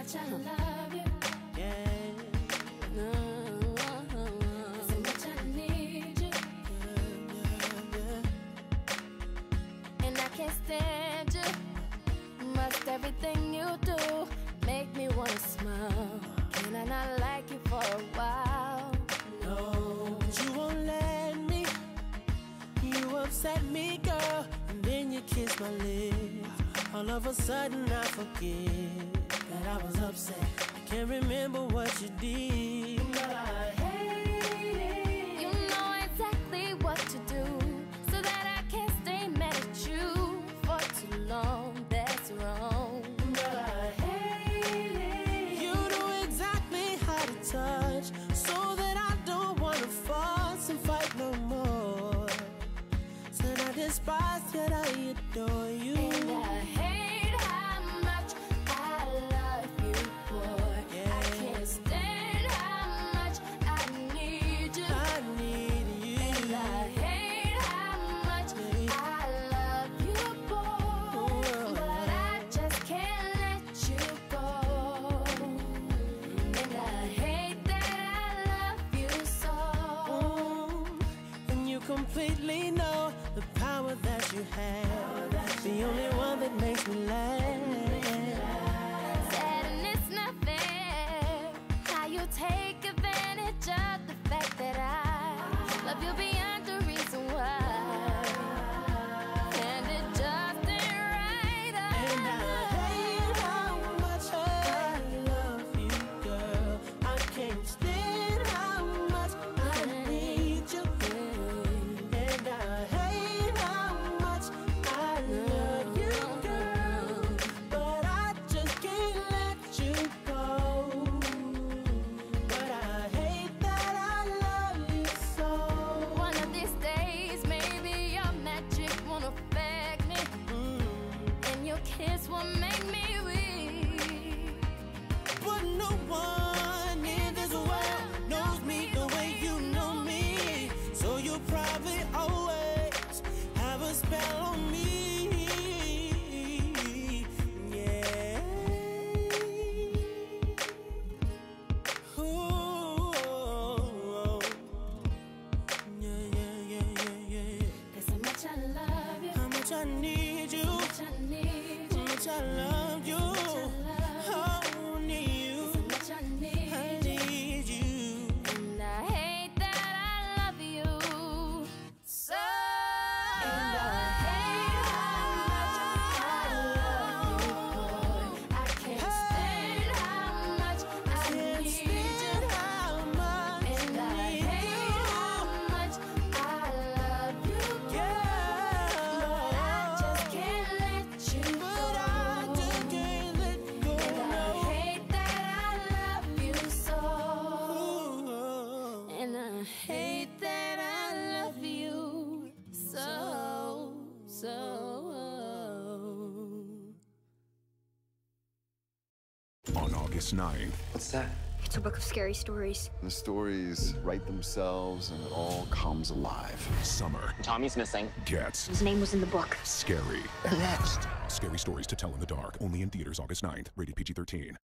much I love you. Yeah. So much I need you. And I can't stand you. Must everything you do make me wanna smile. Can I not like you for a while? No, but you won't let me. You upset me, girl, and then you kiss my lips. All of a sudden I forget that I was upset. I can't remember what you did, but I hate it. You know exactly what to do, so that I can't stay mad at you for too long. That's wrong, but I hate it. You know exactly how to touch, so that I don't wanna fuss and fight no more. Said I despise, yet I adore you. and I hate how much I love you, boy. I can't stand how much I need you. I need you. And I hate how much I love you, boy. But I just can't let you go. And I hate that I love you so. And you completely know the power that you have. The only one that makes me laugh. Sad and it's not fair how you take advantage of the fact that I love you beyond the reason why. And it just ain't right. And I hate how much I love you, girl. I can't stand how much I need you. And I hate how much I love you, girl. But I just can't let you go. But I hate that I love you so. One of these days, maybe your magic won't affect me, and your kiss will make me weak. But no one in this world knows me the way you know me. So you'll probably always have a spell on me. Yeah. Ooh. Yeah, yeah, yeah, yeah, yeah. There's so much I love you, How much I need you. so much I need How you, much I love you. Oh, need you. so much I need I you. need you. And I hate that I love you so. And I hate how much I love you, boy. I can't stand how much I Can't need stand you. how much And I I need hate how much I love you, Yeah. but I just can't let you go. But I just can't let go. And I hate that I love you so. Ooh. And I hate that I love you so. On August 9th, What's that? It's a book of scary stories. The stories write themselves and it all comes alive. summer Tommy's missing. gets His name was in the book. scary. Next. Scary stories to tell in the dark. Only in theaters August 9th. Rated PG-13.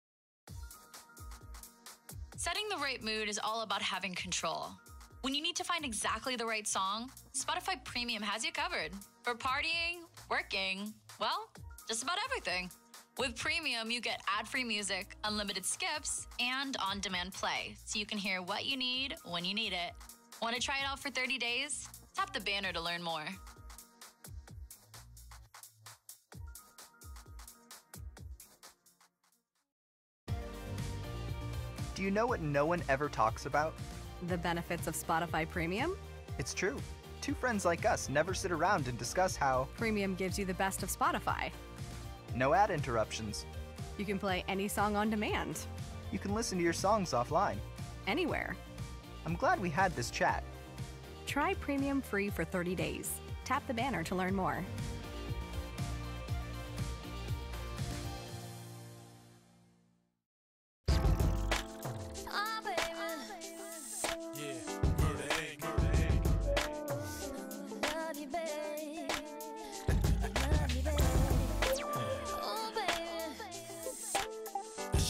Setting the right mood is all about having control. When you need to find exactly the right song, Spotify Premium has you covered. For partying, working, well, just about everything. With Premium, you get ad-free music, unlimited skips, and on-demand play, so you can hear what you need when you need it. Want to try it out for 30 days? Tap the banner to learn more. Do you know what no one ever talks about? The benefits of Spotify Premium? It's true. Two friends like us never sit around and discuss how Premium gives you the best of Spotify. no ad interruptions. You can play any song on demand, You can listen to your songs offline. anywhere. I'm glad we had this chat. Try Premium free for 30 days. Tap the banner to learn more. Oh, baby. Love you, babe. Love you, babe. Oh, baby.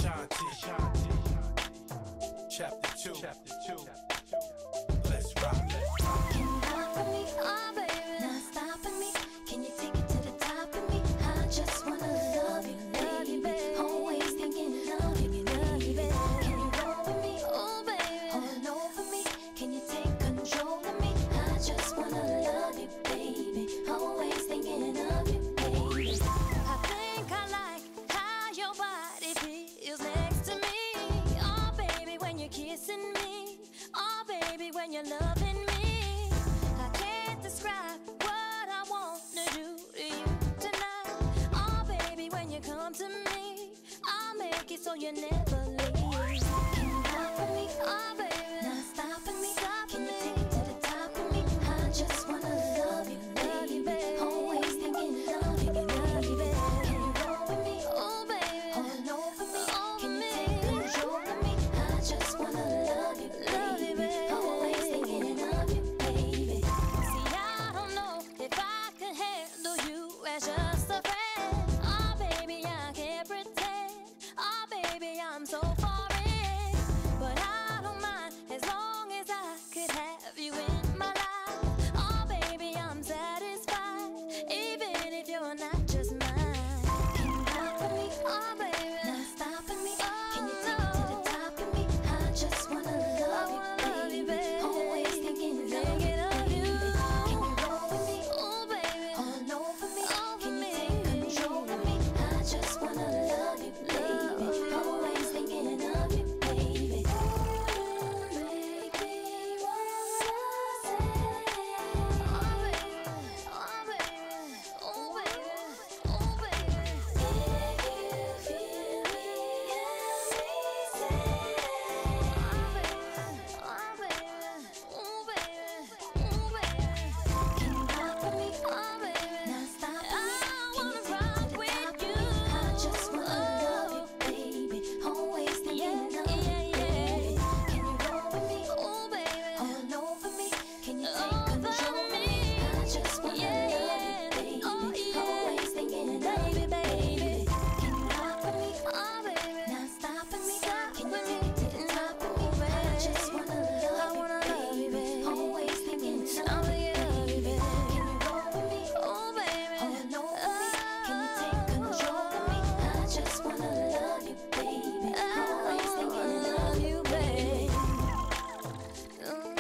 so you never leave. Can you ride for me? Oh, baby, not stopping me. Can you take it to the top of me? I just wanna love you, baby. Always thinking of you, baby. Can you roll with me? Oh, baby, hold over me. Can you take control of me? I just wanna love you, baby. Always thinking of you, baby. See, I don't know if I could handle you as just a friend. Oh, baby, I can't pretend. Oh, baby, I'm so far in. But I don't mind as long as I could have you in my life. Oh, baby, I'm satisfied, even if you're not just mine. Can you ride for me? Oh, baby, not stopping me. Can you take it to the top of me? I just wanna love you, baby. Always thinking of you. Can you roll with me? Oh, baby, all over me. Can you take control of me? I just wanna love you, baby. Always thinking of you, baby. Make me wanna say, oh, baby, oh, baby, oh, baby, oh, baby. If you feel me, help me say, oh, baby, oh, baby, oh, baby, oh, baby. Can you ride for me? Oh, baby, not stopping me. I wanna rock with you. I just wanna love you, baby. Always thinking of you, baby. Can you roll with me? Oh, baby, all over me. Can you take control of me? I just wanna love you, baby. Always thinking of you, baby. Can you rock with me? Oh, baby, not stopping me. Can you take it to the top of me? I just wanna love you, baby. Always thinking of you, baby. Can you roll with me? Oh, baby, all over me. Can you take control of me? I just wanna love you, baby. Always thinking of you, baby. Love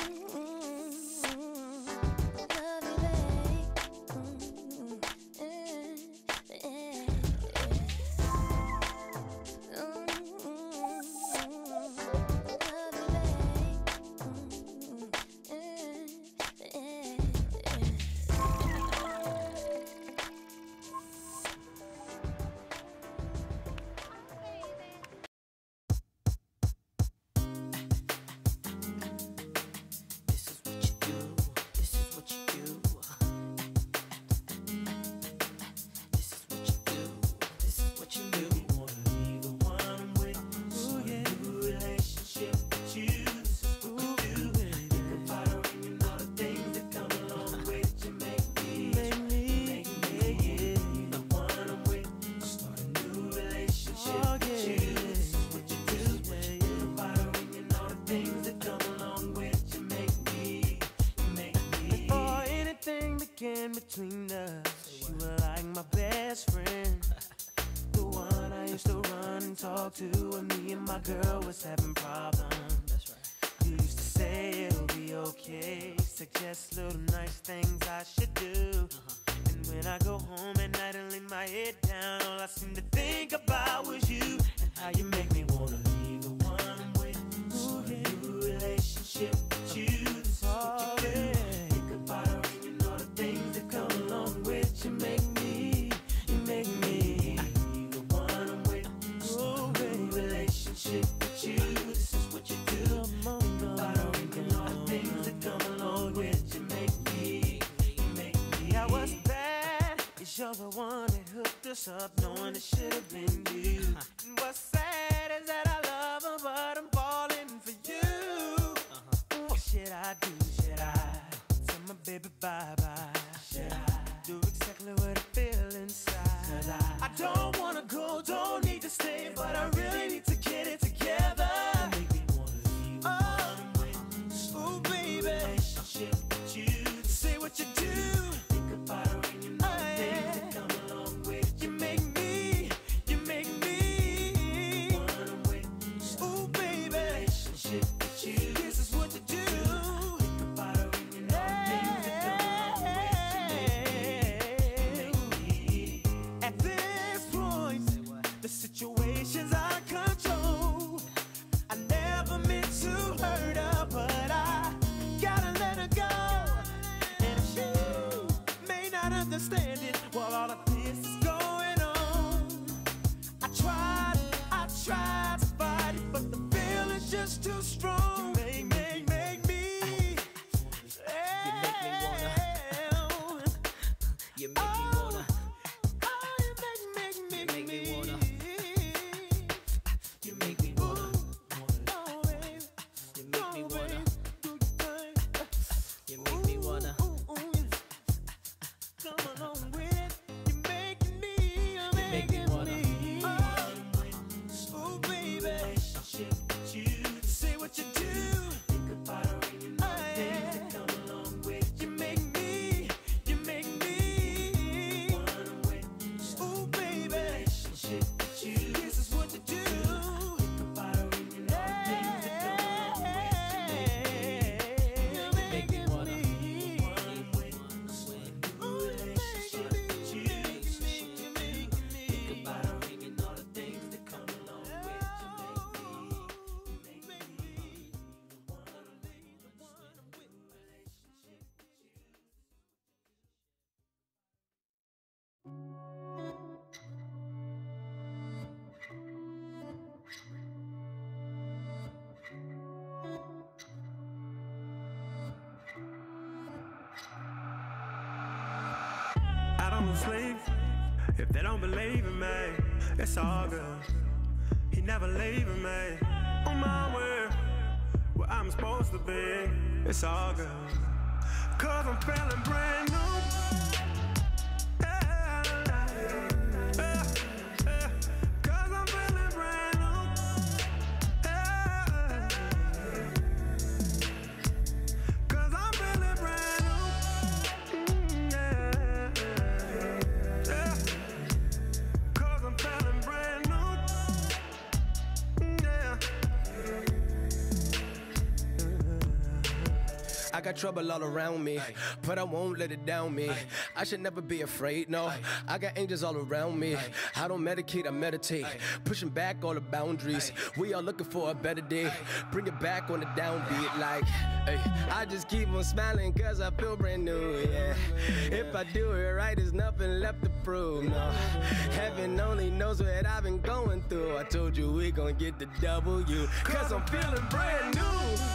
This is what you do. This is what you do. This is what you do. You wanna leave the one I'm with. Start a new relationship with you. This is what we do. Think about her and you know the things that come along with you. Make me the one I'm with. Start a new relationship with you. This is what you do. Think about her and you know the things that come along with you. Before anything began between us, you were like my best friend. The one I used to run and talk to when me and my girl was having problems. You used to say it'll be okay, suggest little nice things I should do. And when I go home at night and lay my head down, all I seem to think about was you and how you make me wanna leave the one I'm with. Start a new relationship with you. This is what you do. Think about her and you know the things that come along with you. Make me the one I'm with. Start a new relationship with you. This is what you do. Think about her and you know the things that come along with you. Make me. Yeah, what's bad is you're the one that hooked us up, knowing it should have been you. And what's sad is that I love her, but I'm falling for you. What should I do? Should I tell my baby bye-bye? Should I do exactly what I feel inside? 'Cause I don't wanna go, don't need to stay, but I really need to get it together. Make me wanna leave the one I'm with. Ooh, baby, relationship with you. Say what you do. Think about her and you know the things that come along with you. Make me the one I'm with. Ooh, baby, relationship with you. This is what you do. Think about her and you know the things that come along with you. Make me. At this point, the situation's out of control. I never meant to hurt her, but I gotta let her go. And if you may not understand it while all of this is going on, I tried just too strong. You make me. You make me wanna. You make me wanna. You make me wanna. You make me wanna. You make me wanna. You make me wanna. Come along with it. You make me. You make me wanna. Oh baby, say what you do. Think about it when you know things that come along with. You make me. Oh baby, this is what you do. Think about it when you know things that come along with. You make me wanna. I don't sleep if they don't believe in me. It's all good. He never leaving me on my way where I'm supposed to be. It's all good. Cause I'm feeling brand new. Cause I'm feeling brand new. Cause I'm feeling brand new. Cause I'm feeling brand new. I got trouble all around me, but I won't let it down me. I should never be afraid, no. I got angels all around me. I don't medicate, I meditate. Pushing back all the boundaries. We are looking for a better day. Bring it back on the downbeat, like, hey. I just keep on smiling cause I feel brand new, yeah. If I do it right, there's nothing left to prove, no. Heaven only knows what I've been going through. I told you we gon' get the W, cause I'm feeling brand new.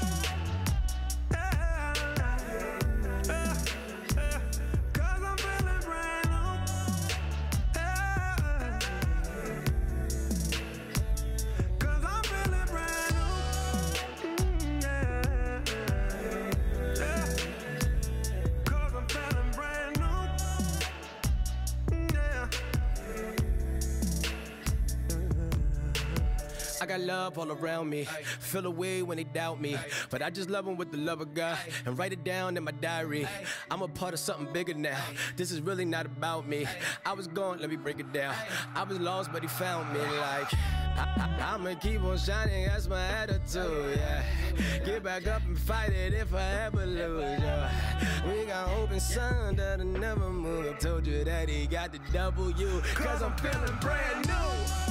I got love all around me. Feel away when they doubt me. But I just love them with the love of God and write it down in my diary. I'm a part of something bigger now. This is really not about me. I was gone, let me break it down. I was lost, but he found me, like, I'ma keep on shining, that's my attitude, yeah. Get back up and fight it if I ever lose, yeah. We got hope and sun that'll never move. I told you that he got the W, cause I'm feeling brand new.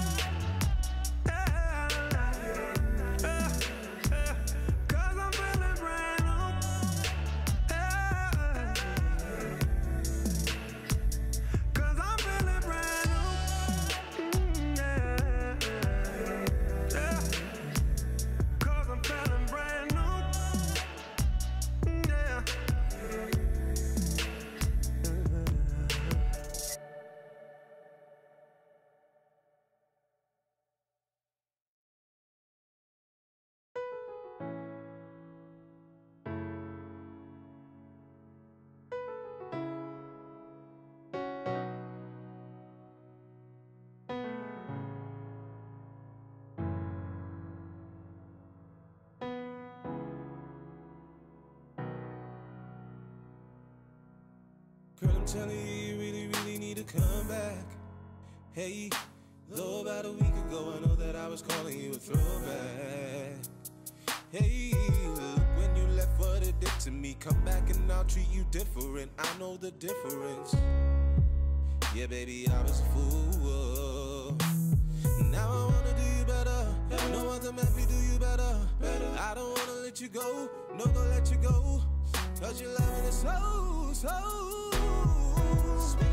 Girl, I'm telling you, you really, really need to come back. Hey, though about a week ago, I know that I was calling you a throwback. Hey, look, when you left, what it did to me. Come back and I'll treat you different. I know the difference. Yeah, baby, I was a fool. Now I wanna do you better. No other man can do you better. I don't wanna let you go. No, gonna let you go. Cause your loving is so, so sweet,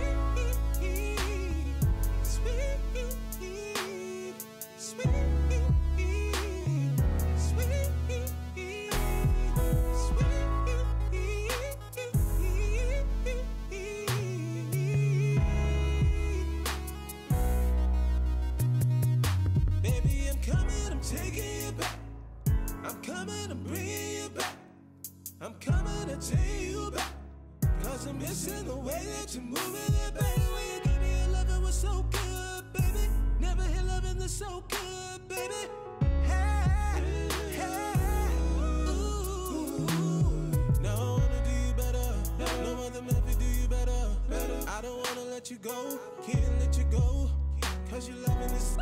sweet, sweet, sweet. I'm coming to take you back, 'cause I'm missing the way that you're moving it, baby. When you gave me your loving was so good, baby. Never had loving that's so good, baby. Hey, hey, ooh. Now I wanna do you better. No other method do you better. I don't wanna let you go, can't let you go, 'cause you're loving this.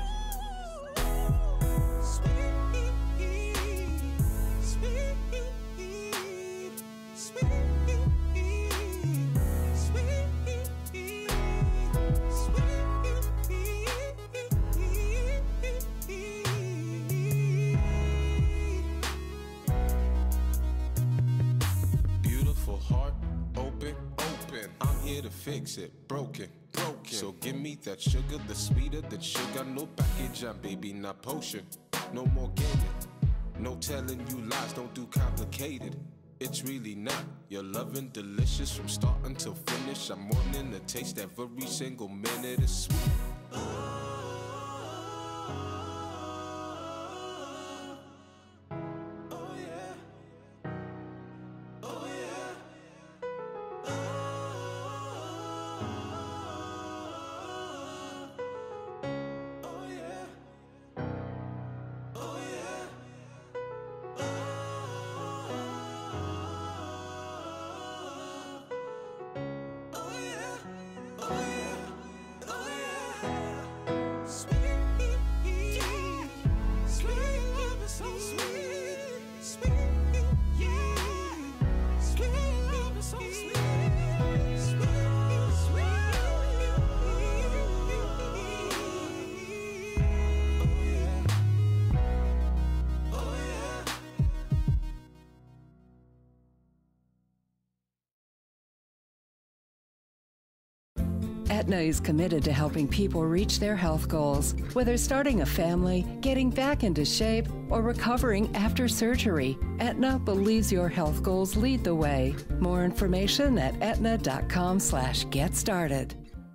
Beautiful heart, open, open. I'm here to fix it, broken, broken. So give me that sugar, the sweeter than sugar. No package, I'm baby, not potion. No more gaming, no telling you lies, don't do complicated. It's really not. You're loving delicious from start until finish. I'm wanting to taste every single minute. It's sweet. Aetna is committed to helping people reach their health goals, whether starting a family, getting back into shape, or recovering after surgery. Aetna believes your health goals lead the way. More information at aetna.com/getstarted.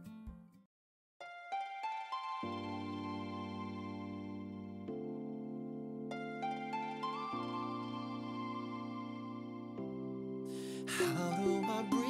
How do I breathe?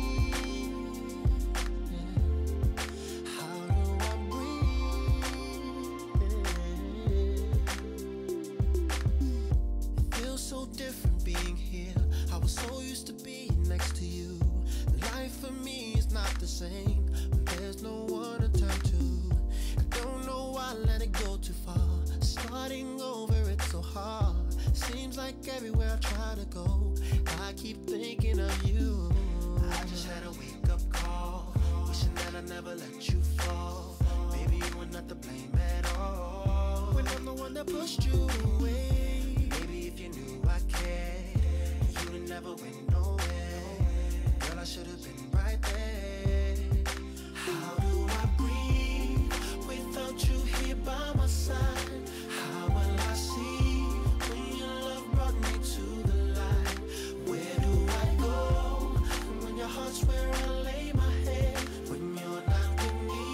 So different being here. I was so used to being next to you. Life for me is not the same when there's no one to turn to. I don't know why I let it go too far. Starting over, it's so hard. Seems like everywhere I try to go, I keep thinking of you. I just had a wake-up call, wishing that I never let you fall. Maybe you were not to blame at all, when I'm the one that pushed you away. If you knew I cared, you'd never went nowhere. Girl, I should have been right there. How do I breathe without you here by my side? How will I see when your love brought me to the light? Where do I go when your heart's where I lay my head? When you're not with me,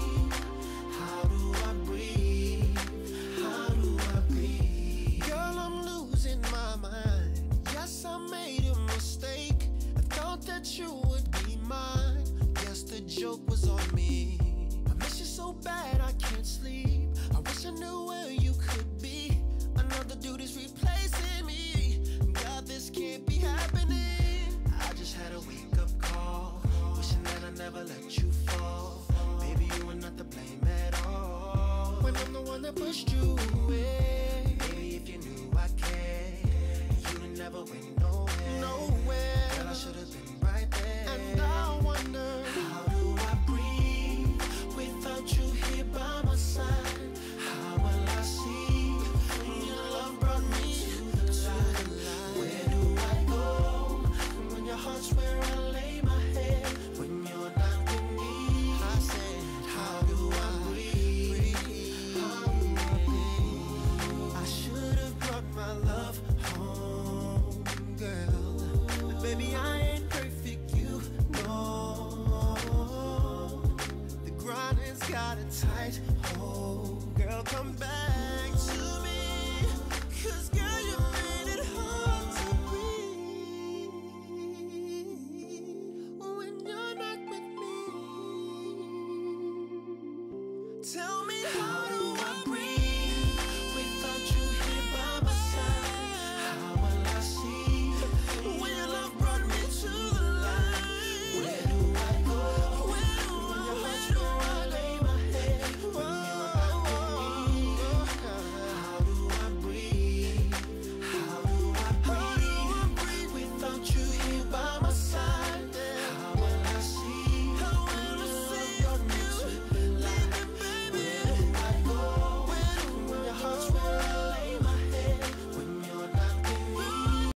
how do I breathe? How do I breathe? Girl, I'm losing my mind. Yes, I made a mistake. I thought that you would be mine. Guess the joke was on me. I miss you so bad I can't sleep. I wish I knew where you could be. Another dude is replacing me. God, this can't be happening. I just had a wake-up call, wishing that I never let you fall. Maybe you were not to blame at all, when I'm the one that pushed you away. Maybe if you knew I cared, you'd never went nowhere. Nowhere. Girl, I should have been right there. And I wonder, how do I breathe without you here by my side? How will I see when your love brought me to the light? Where do I go when your heart's where I lay my head? When you're not with me, I said, how do I breathe? How do I breathe? I should have brought my love home, girl. Baby, I ain't perfect, you know. The grind has got it tight. Oh, girl, come back.